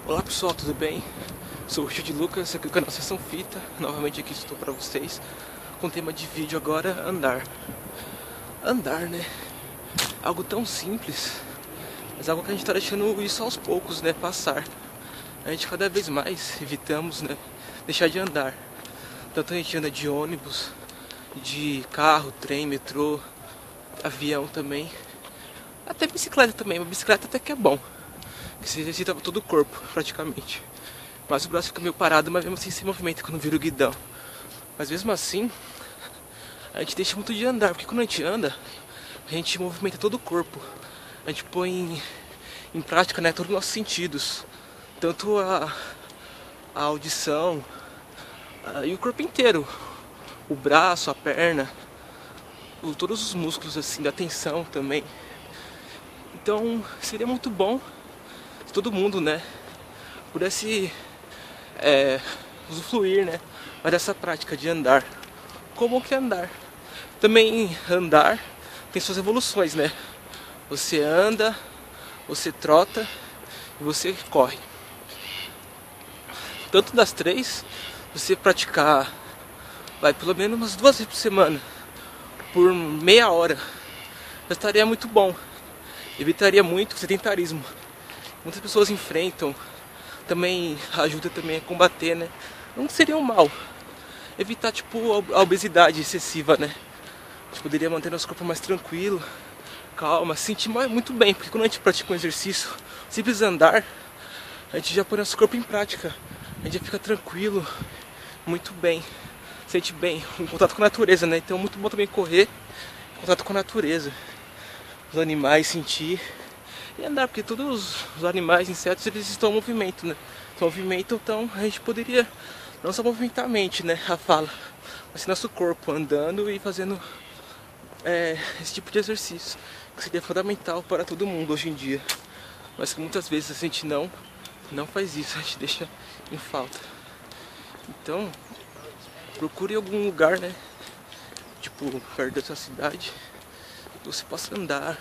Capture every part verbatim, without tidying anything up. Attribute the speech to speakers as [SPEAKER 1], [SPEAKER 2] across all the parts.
[SPEAKER 1] Olá pessoal, tudo bem? Sou o Richard Lucas, aqui do canal Sessão Fita. Novamente aqui estou para vocês com o tema de vídeo agora, andar. Andar, né? Algo tão simples, mas algo que a gente está deixando isso aos poucos, né? Passar. A gente cada vez mais evitamos, né? Deixar de andar. Tanto a gente anda de ônibus, de carro, trem, metrô, avião também. Até bicicleta também, mas bicicleta até que é bom. Que se exercita todo o corpo, praticamente. Mas o braço fica meio parado, mas mesmo assim se movimenta quando vira o guidão. Mas mesmo assim, a gente deixa muito de andar, porque quando a gente anda, a gente movimenta todo o corpo. A gente põe em, em prática, né, todos os nossos sentidos. Tanto a, a audição a, e o corpo inteiro. O braço, a perna, o, todos os músculos assim, da tensão também. Então seria muito bom se todo mundo, né, pudesse é, usufruir, né, mas dessa prática de andar. Como que é andar? Também andar tem suas evoluções, né? Você anda, você trota e você corre. Tanto das três, você praticar, vai pelo menos umas duas vezes por semana, por meia hora, já estaria muito bom. Evitaria muito o sedentarismo. Muitas pessoas enfrentam, também ajuda também a combater, né? Não seria um mal. Evitar, tipo, a obesidade excessiva, né? A gente poderia manter nosso corpo mais tranquilo, calma, se sentir muito bem. Porque quando a gente pratica um exercício, simples andar, a gente já põe nosso corpo em prática. A gente já fica tranquilo, muito bem, sente bem, em contato com a natureza, né? Então é muito bom também correr em contato com a natureza. Os animais, sentir e andar, porque todos os animais, insetos, eles estão em movimento, né? Estão em movimento, então a gente poderia não só movimentar a mente, né, a fala, mas nosso corpo andando e fazendo é, esse tipo de exercício, que seria fundamental para todo mundo hoje em dia, mas que muitas vezes a gente não, não faz isso, a gente deixa em falta. Então, procure algum lugar, né, tipo, perto da sua cidade, que você possa andar,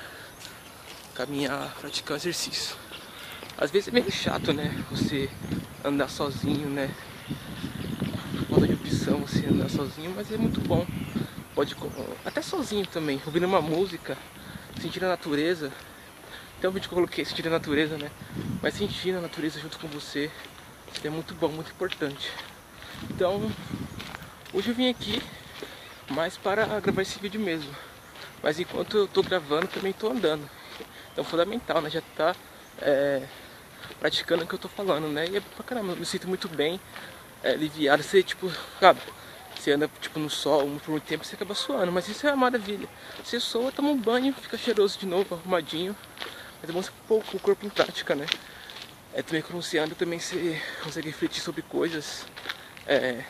[SPEAKER 1] caminhar, praticar exercício. Às vezes é meio chato, né, você andar sozinho, né, falta de opção você andar sozinho, mas é muito bom. Pode até sozinho também, ouvindo uma música, sentindo a natureza. Tem um vídeo que eu coloquei, sentindo a natureza, né, mas sentindo a natureza junto com você é muito bom, muito importante. Então, hoje eu vim aqui mais para gravar esse vídeo mesmo, mas enquanto eu tô gravando também tô andando. Então fundamental, né? Já tá é, praticando o que eu tô falando, né? E é pra caramba, eu me sinto muito bem, é, aliviado. Você, tipo, sabe? Você anda tipo no sol por muito tempo, você acaba suando, mas isso é uma maravilha. Você soa, toma um banho, fica cheiroso de novo, arrumadinho. Mas é bom você pôr o corpo em prática, né? É, também quando você anda, também você consegue refletir sobre coisas, é,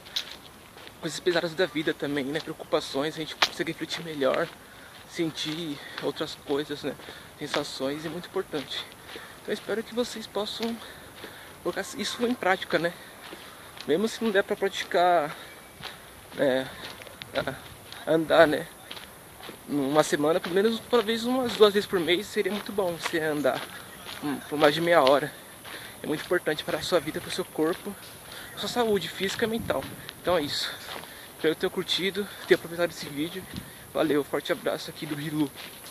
[SPEAKER 1] coisas pesadas da vida também, né? Preocupações, a gente consegue refletir melhor, sentir outras coisas, né? Sensações, é muito importante. Então eu espero que vocês possam colocar isso em prática, né? Mesmo se não der pra praticar, é, andar, né, numa semana, pelo menos talvez umas duas vezes por mês seria muito bom você andar por mais de meia hora. É muito importante para a sua vida, para o seu corpo, para a sua saúde física e mental. Então é isso. Espero ter curtido, ter aproveitado esse vídeo. Valeu, forte abraço aqui do Rilu.